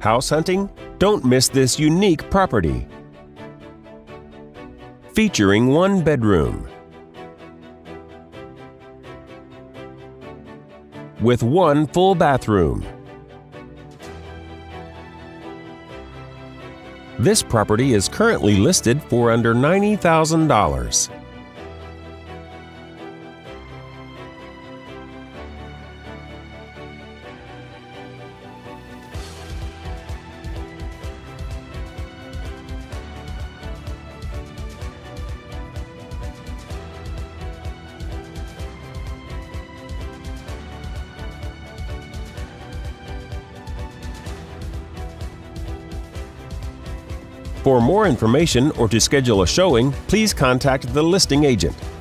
House hunting? Don't miss this unique property. Featuring 1 bedroom with 1 full bathroom. This property is currently listed for under $90,000. For more information or to schedule a showing, please contact the listing agent.